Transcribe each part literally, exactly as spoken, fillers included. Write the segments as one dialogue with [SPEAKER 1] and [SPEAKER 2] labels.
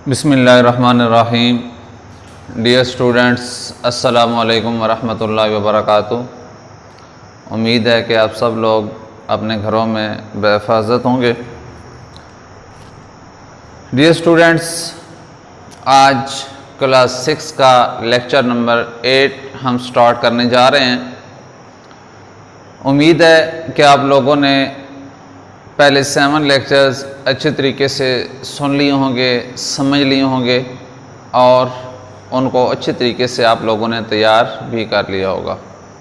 [SPEAKER 1] बिस्मिल्लाहिर्रहमानिर्रहीम। Dear students, अस्सलामु अलैकुम वरहमतुल्लाहि वबरकातुहू। उम्मीद है कि आप सब लोग अपने घरों में बेहिफाज़त होंगे। डियर स्टूडेंट्स, आज क्लास सिक्स का लेक्चर नंबर एट हम स्टार्ट करने जा रहे हैं। उम्मीद है कि आप लोगों ने पहले सेवन लेक्चर्स अच्छे तरीके से सुन लिए होंगे, समझ लिए होंगे और उनको अच्छे तरीके से आप लोगों ने तैयार भी कर लिया होगा।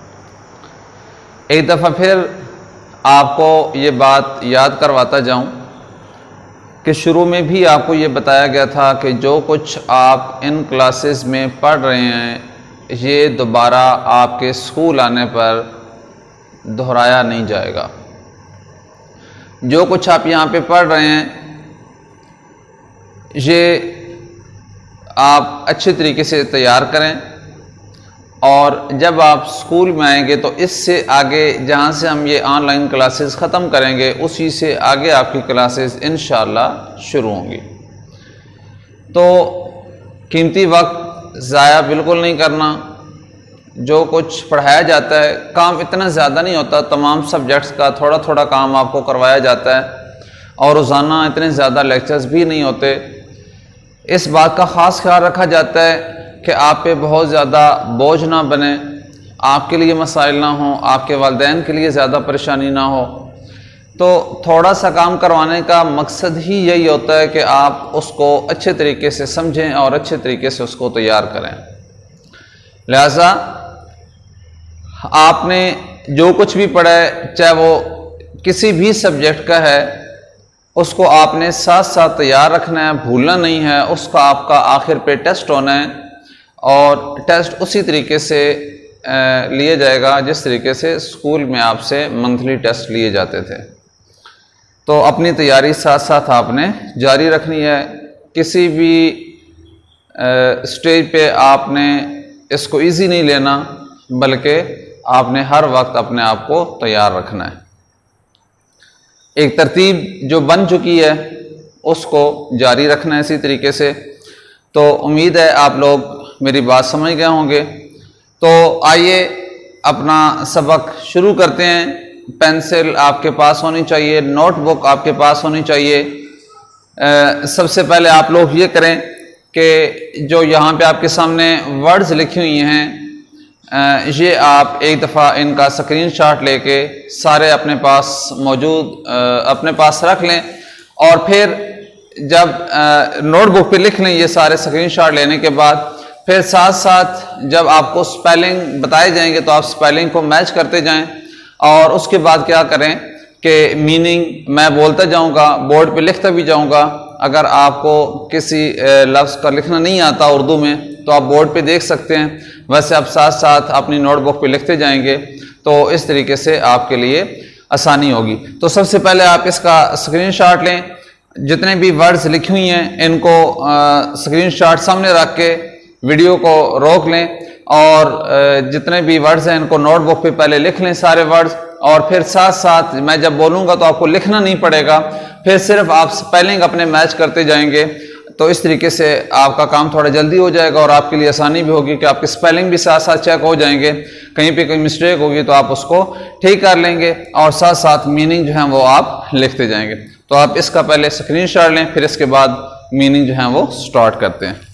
[SPEAKER 1] एक दफ़ा फिर आपको ये बात याद करवाता जाऊं कि शुरू में भी आपको ये बताया गया था कि जो कुछ आप इन क्लासेस में पढ़ रहे हैं ये दोबारा आपके स्कूल आने पर दोहराया नहीं जाएगा। जो कुछ आप यहाँ पे पढ़ रहे हैं ये आप अच्छे तरीके से तैयार करें और जब आप स्कूल में आएंगे तो इससे आगे जहाँ से हम ये ऑनलाइन क्लासेस ख़त्म करेंगे उसी से आगे आपकी क्लासेस इंशाअल्लाह शुरू होंगी। तो कीमती वक्त ज़ाया बिल्कुल नहीं करना। जो कुछ पढ़ाया जाता है, काम इतना ज़्यादा नहीं होता, तमाम सब्जेक्ट्स का थोड़ा थोड़ा काम आपको करवाया जाता है और रोज़ाना इतने ज़्यादा लेक्चर्स भी नहीं होते। इस बात का ख़ास ख्याल रखा जाता है कि आप पे बहुत ज़्यादा बोझ ना बने, आपके लिए मसाइल ना हो, आपके वालिदैन के लिए ज़्यादा परेशानी ना हो। तो थोड़ा सा काम करवाने का मकसद ही यही होता है कि आप उसको अच्छे तरीके से समझें और अच्छे तरीके से उसको तैयार करें। लिहाजा आपने जो कुछ भी पढ़ा है, चाहे वो किसी भी सब्जेक्ट का है, उसको आपने साथ साथ तैयार रखना है, भूलना नहीं है। उसका आपका आखिर पे टेस्ट होना है और टेस्ट उसी तरीके से लिया जाएगा जिस तरीके से स्कूल में आपसे मंथली टेस्ट लिए जाते थे। तो अपनी तैयारी साथ साथ आपने जारी रखनी है। किसी भी स्टेज पे आपने इसको इजी नहीं लेना, बल्कि आपने हर वक्त अपने आप को तैयार रखना है। एक तरतीब जो बन चुकी है उसको जारी रखना है इसी तरीके से। तो उम्मीद है आप लोग मेरी बात समझ गए होंगे। तो आइए अपना सबक शुरू करते हैं। पेंसिल आपके पास होनी चाहिए, नोटबुक आपके पास होनी चाहिए। आ, सबसे पहले आप लोग ये करें कि जो यहाँ पे आपके सामने वर्ड्स लिखी हुई हैं ये आप एक दफ़ा इनका स्क्रीनशॉट लेके सारे अपने पास मौजूद अपने पास रख लें और फिर जब नोटबुक पे लिख लें ये सारे स्क्रीनशॉट लेने के बाद फिर साथ साथ जब आपको स्पेलिंग बताए जाएंगे तो आप स्पेलिंग को मैच करते जाएं और उसके बाद क्या करें कि मीनिंग मैं बोलता जाऊँगा, बोर्ड पे लिखता भी जाऊँगा। अगर आपको किसी लफ्ज़ का लिखना नहीं आता उर्दू में तो आप बोर्ड पे देख सकते हैं, वैसे आप साथ साथ अपनी नोटबुक पे लिखते जाएंगे तो इस तरीके से आपके लिए आसानी होगी। तो सबसे पहले आप इसका स्क्रीनशॉट लें। जितने भी वर्ड्स लिखी हुई हैं इनको स्क्रीनशॉट सामने रख के वीडियो को रोक लें और जितने भी वर्ड्स हैं इनको नोटबुक पे पहले लिख लें सारे वर्ड्स और फिर साथ साथ मैं जब बोलूँगा तो आपको लिखना नहीं पड़ेगा, फिर सिर्फ आप स्पेलिंग अपने मैच करते जाएंगे। तो इस तरीके से आपका काम थोड़ा जल्दी हो जाएगा और आपके लिए आसानी भी होगी कि आपके स्पेलिंग भी साथ साथ चेक हो जाएंगे। कहीं पे कोई मिस्टेक होगी तो आप उसको ठीक कर लेंगे और साथ साथ मीनिंग जो है वो आप लिखते जाएंगे। तो आप इसका पहले स्क्रीनशॉट लें, फिर इसके बाद मीनिंग जो है वो स्टार्ट करते हैं।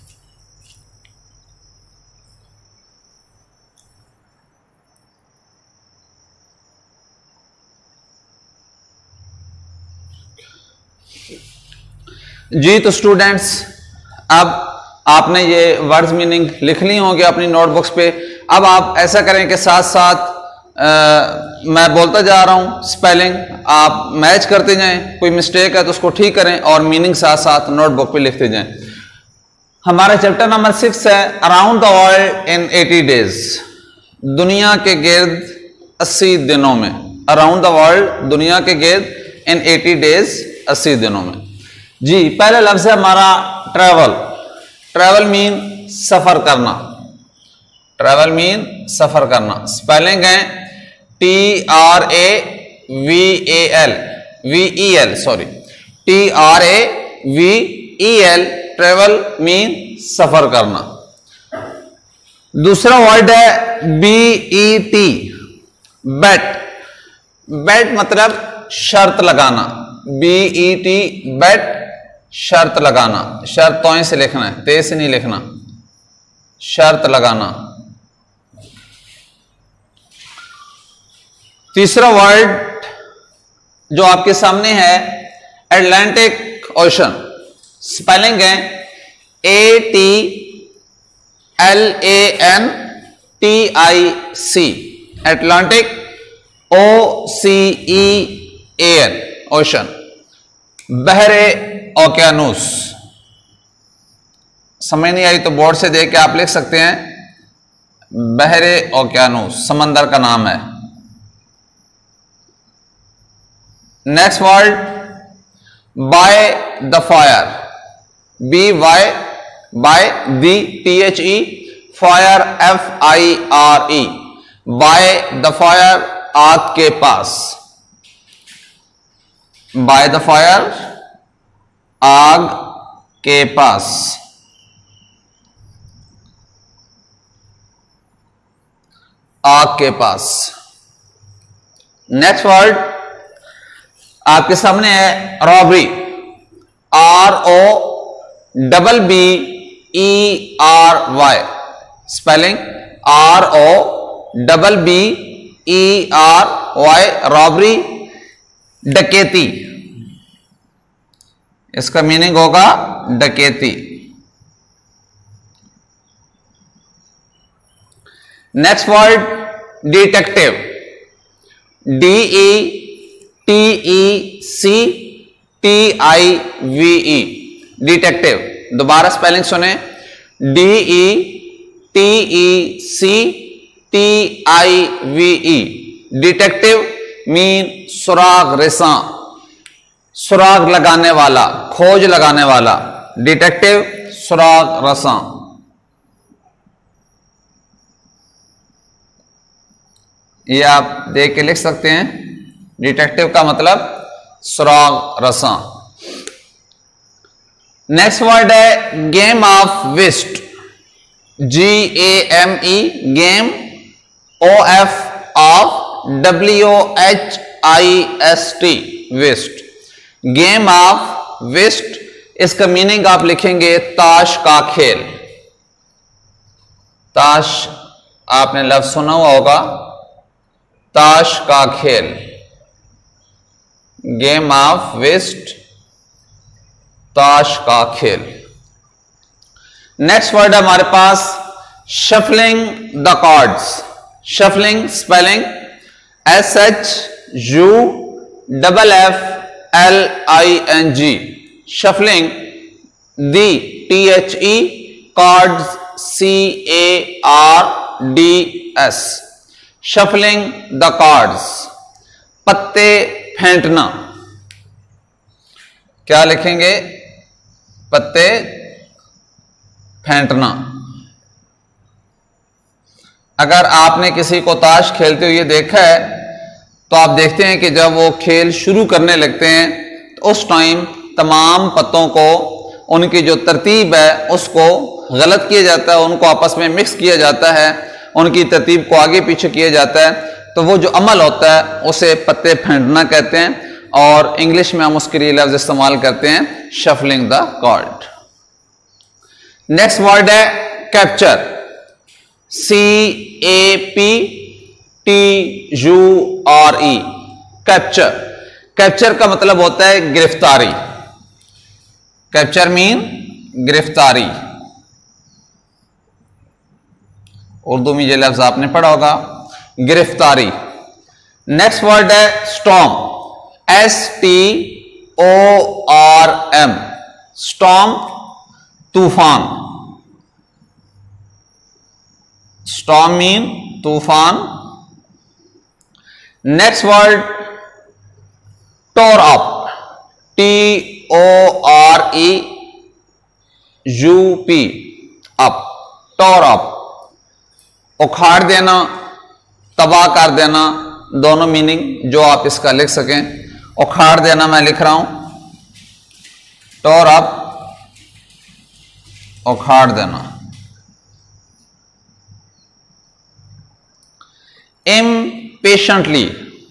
[SPEAKER 1] जी तो स्टूडेंट्स, अब आपने ये वर्ड्स मीनिंग लिख ली होंगे अपनी नोटबुक्स पे। अब आप ऐसा करें कि साथ साथ आ, मैं बोलता जा रहा हूँ, स्पेलिंग आप मैच करते जाएं, कोई मिस्टेक है तो उसको ठीक करें और मीनिंग साथ साथ नोटबुक पे लिखते जाएं। हमारा चैप्टर नंबर सिक्स है around the world in eighty days, दुनिया के गिर्द अस्सी दिनों में। अराउंड द वर्ल्ड, दुनिया के गिर्द इन एटी डेज, अस्सी दिनों में। जी पहला लफ्ज है हमारा ट्रैवल। ट्रैवल मीन सफर करना। ट्रैवल मीन सफर करना। स्पेलिंग है T R A V A L V E L sorry T R A V E L travel mean सफर करना। दूसरा वर्ड है बी ई टी, बेट। बेट मतलब शर्त लगाना। बी ई टी बेट, शर्त लगाना। शर्त तोय से लिखना है, ते से नहीं लिखना। शर्त लगाना। तीसरा वर्ड जो आपके सामने है अटलांटिक ओशन। स्पेलिंग है A T L A N T I C, Atlantic, O C E A N, ocean. बहरे ओकेयानूस। समझ नहीं आई तो बोर्ड से देख के आप लिख सकते हैं, बहरे ओकेयानूस समंदर का नाम है। Next word by the fire, B Y, by the T H E, fire F I R E, by the fire आग के पास। बाय द फायर आग के पास। आग के पास। नेक्स्ट वर्ड आपके सामने है robbery, R O double B E R Y, spelling R O double B E R Y, robbery, डकैती। इसका मीनिंग होगा डकैती। Next word detective, D E T E C T I V E, detective. दोबारा spelling सुने, D E T E C T I V E, detective mean सुराग रेसा, सुराग लगाने वाला, खोज लगाने वाला। डिटेक्टिव सुराग रसा। ये आप देख के लिख सकते हैं, डिटेक्टिव का मतलब सुराग रसा। नेक्स्ट वर्ड है game of whist, G A M E, game, O F of W H I S T, whist, game of whist. इसका मीनिंग आप लिखेंगे ताश का खेल। ताश आपने लफ्ज सुना हुआ होगा, ताश का खेल, गेम ऑफ विस्ट, ताश का खेल। नेक्स्ट वर्ड है हमारे पास shuffling the cards, shuffling spelling S H U double F L I N G, shuffling, the T H E, cards C A R D S, shuffling the cards, पत्ते फेंटना। क्या लिखेंगे, पत्ते फेंटना। अगर आपने किसी को ताश खेलते हुए देखा है तो आप देखते हैं कि जब वो खेल शुरू करने लगते हैं तो उस टाइम तमाम पत्तों को, उनकी जो तरतीब है उसको गलत किया जाता है, उनको आपस में मिक्स किया जाता है, उनकी तरतीब को आगे पीछे किया जाता है। तो वो जो अमल होता है उसे पत्ते फेंटना कहते हैं, और इंग्लिश में हम उसके लिए लफ्ज इस्तेमाल करते हैं shuffling the card. Next word है capture, C A P T U R E, capture. Capture का मतलब होता है गिरफ्तारी। कैप्चर मीन गिरफ्तारी। उर्दू में ये लफ्ज आपने पढ़ा होगा, गिरफ्तारी। नेक्स्ट वर्ड है storm, S T O R M, storm, तूफान। स्टॉर्म मीन तूफान। Next word tore up, T O R E U P, up, tore up, उखाड़ देना, तबाह कर देना, दोनों मीनिंग जो आप इसका लिख सकें। उखाड़ देना मैं लिख रहा हूं, टोर अप, उखाड़ देना। impatiently,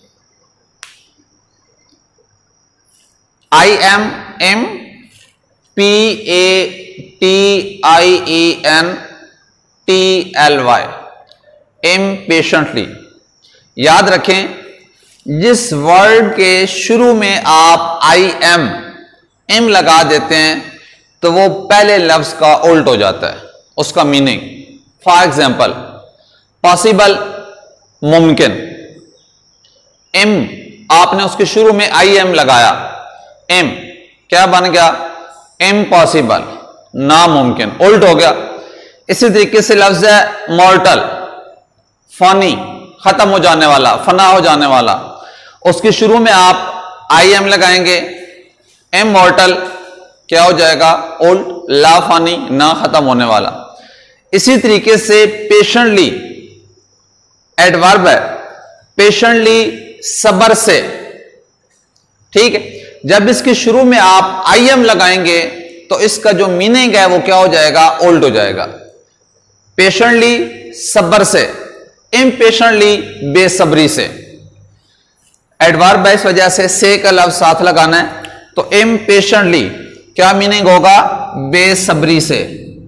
[SPEAKER 1] I M M P A T I E N T L Y, impatiently। याद रखें, जिस वर्ड के शुरू में आप आई एम एम लगा देते हैं तो वो पहले लफ्ज का उल्ट हो जाता है उसका मीनिंग। फॉर एग्जाम्पल, पॉसिबल, मुमकिन, एम आपने उसके शुरू में आई एम लगाया, एम क्या बन गया? इम्पॉसिबल, नामुमकिन, उल्ट हो गया। इसी तरीके से लफ्ज है मॉर्टल, फनी, खत्म हो जाने वाला, फना हो जाने वाला, उसके शुरू में आप आई एम लगाएंगे, इमॉर्टल क्या हो जाएगा? उल्ट, ला फानी, ना खत्म होने वाला। इसी तरीके से पेशेंटली एडवर्ब है, पेशेंटली सबर से, ठीक है। जब इसके शुरू में आप आई एम लगाएंगे तो इसका जो मीनिंग है वो क्या हो जाएगा? उल्ट हो जाएगा। पेशेंटली सबर से, इम्पेशेंटली बेसब्री से। एडवर्ब है, इस वजह से से का लफ्ज साथ लगाना है, तो इम्पेशेंटली क्या मीनिंग होगा? बेसब्री से।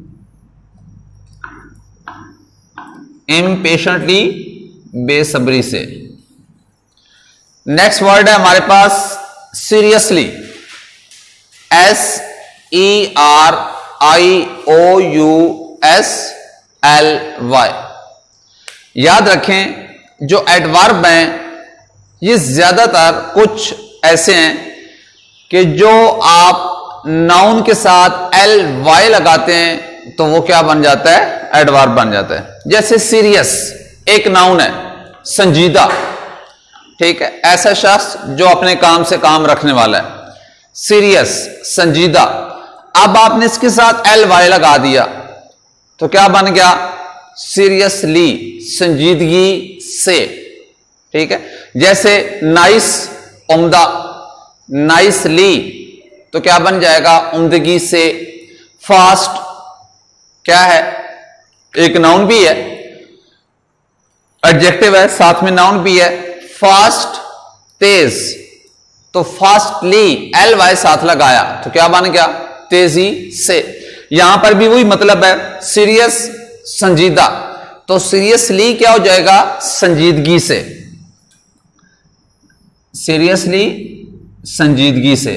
[SPEAKER 1] इम्पेशेंटली बेसब्री से। नेक्स्ट वर्ड है हमारे पास seriously, S E R I O U S L Y. याद रखें, जो एडवर्ब हैं ये ज्यादातर कुछ ऐसे हैं कि जो आप नाउन के साथ एल वाई लगाते हैं तो वो क्या बन जाता है? एडवर्ब बन जाता है। जैसे सीरियस एक नाउन है, संजीदा, ठीक है, ऐसा शख्स जो अपने काम से काम रखने वाला है, सीरियस, संजीदा। अब आपने इसके साथ एल वाई लगा दिया तो क्या बन गया? सीरियसली, संजीदगी से, ठीक है। जैसे नाइस, उम्दा, नाइसली तो क्या बन जाएगा? उम्दगी से। फास्ट क्या है? एक नाउन भी है, एडजेक्टिव है, साथ में नाउन भी है। फास्ट, तेज, तो फास्टली एल वाई साथ लगाया तो क्या बन गया? तेजी से। यहां पर भी वही मतलब है, सीरियस, संजीदा, तो सीरियसली क्या हो जाएगा? संजीदगी से। सीरियसली, संजीदगी से।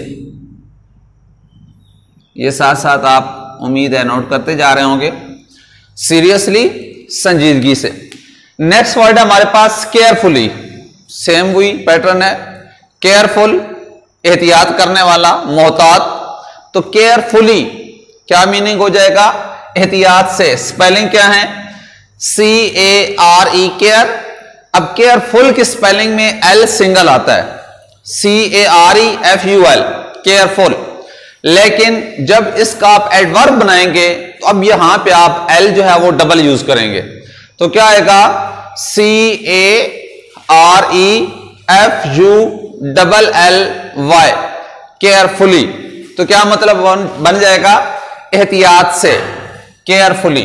[SPEAKER 1] ये साथ साथ आप उम्मीद है नोट करते जा रहे होंगे। सीरियसली, संजीदगी से। नेक्स्ट वर्ड है हमारे पास केयरफुली, सेम वही पैटर्न है, केयरफुल, एहतियात करने वाला, मोहतात, तो केयरफुली क्या मीनिंग हो जाएगा? एहतियात से। स्पेलिंग क्या है? C A R E, care. अब केयरफुल की स्पेलिंग में एल सिंगल आता है, C A R E F U L, careful. लेकिन जब इसका आप एडवर्ब बनाएंगे तो अब यहां पे आप एल जो है वो डबल यूज करेंगे, तो क्या आएगा? C A R E F U double L Y, carefully. तो क्या मतलब बन जाएगा? एहतियात से, केयरफुली।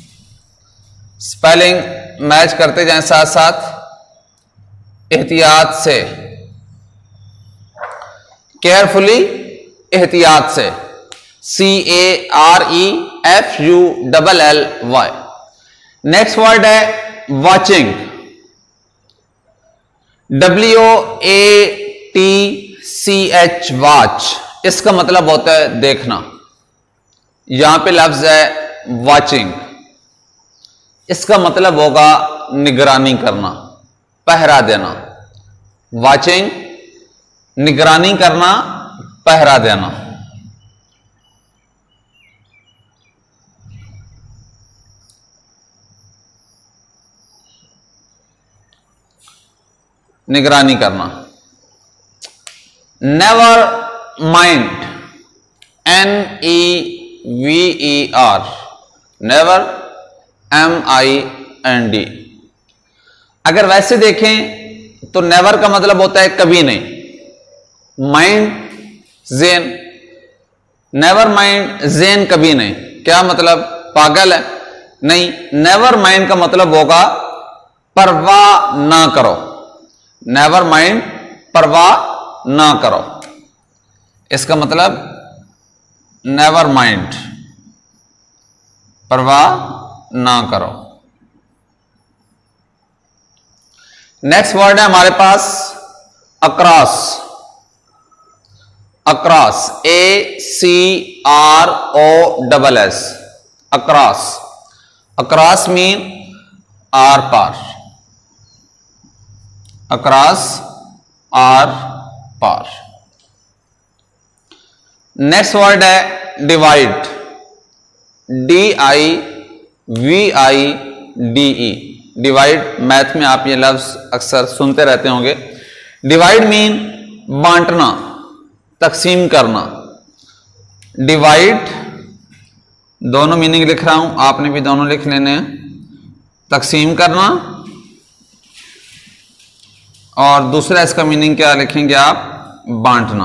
[SPEAKER 1] स्पेलिंग मैच करते जाएं साथ साथ, एहतियात से, केयरफुली, एहतियात से, C A R E F U double L Y. Next word है watching, W A T C H, watch. इसका मतलब होता है देखना। यहां पे लफ्ज है वॉचिंग, इसका मतलब होगा निगरानी करना, पहरा देना। वॉचिंग, निगरानी करना, पहरा देना। निगरानी करना। Never mind, N E V E R, never, M I N D. अगर वैसे देखें तो नेवर का मतलब होता है कभी नहीं, माइंड, जेन, नेवर माइंड, जेन कभी नहीं। क्या मतलब, पागल है? नहीं, नेवर माइंड का मतलब होगा परवाह ना करो। नेवर माइंड, परवाह ना करो, इसका मतलब नेवर माइंड, परवाह ना करो। नेक्स्ट वर्ड है हमारे पास across. Across, A C R O double S, across. Across mean आर पार, अक्रॉस आर पार। नेक्स्ट वर्ड है divide, D I V I D E, divide. Math में आप ये लफ्ज अक्सर सुनते रहते होंगे। डिवाइड मीन बांटना, तकसीम करना। डिवाइड, दोनों मीनिंग लिख रहा हूं, आपने भी दोनों लिख लेने हैं। तकसीम करना, और दूसरा इसका मीनिंग क्या लिखेंगे आप, बांटना।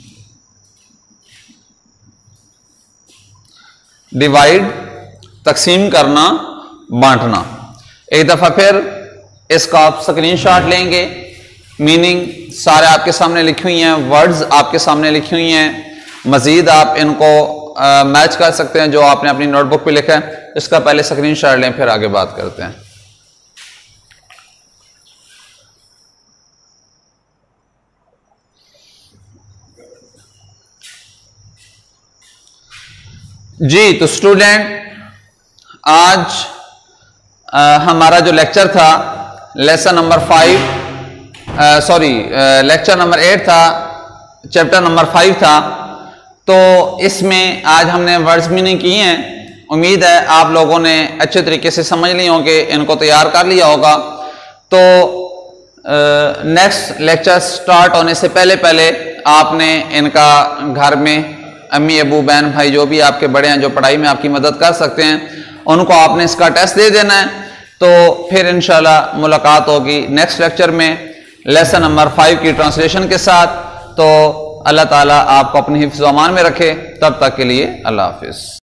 [SPEAKER 1] डिवाइड, तकसीम करना, बांटना। एक दफा फिर इसका आप स्क्रीनशॉट लेंगे, मीनिंग सारे आपके सामने लिखी हुई हैं, वर्ड्स आपके सामने लिखी हुई हैं। मजीद आप इनको आ, मैच कर सकते हैं जो आपने अपनी नोटबुक पे लिखा है। इसका पहले स्क्रीनशॉट लें, फिर आगे बात करते हैं। जी तो स्टूडेंट, आज आ, हमारा जो लेक्चर था, lesson number five, sorry lecture number eight था, चैप्टर नंबर फाइव था। तो इसमें आज हमने वर्ड्स मीनिंग किए हैं। उम्मीद है आप लोगों ने अच्छे तरीके से समझ लिए होंगे, इनको तैयार कर लिया होगा। तो नेक्स्ट लेक्चर स्टार्ट होने से पहले पहले आपने इनका घर में अम्मी अबू बहन भाई जो भी आपके बड़े हैं, जो पढ़ाई में आपकी मदद कर सकते हैं, उनको आपने इसका टेस्ट दे देना है। तो फिर इंशाल्लाह मुलाकात होगी नेक्स्ट लेक्चर में लेसन नंबर फाइव की ट्रांसलेशन के साथ। तो अल्लाह ताला आपको अपनी हिफ्ज़ व अमान में रखे। तब तक के लिए अल्लाह हाफिज़।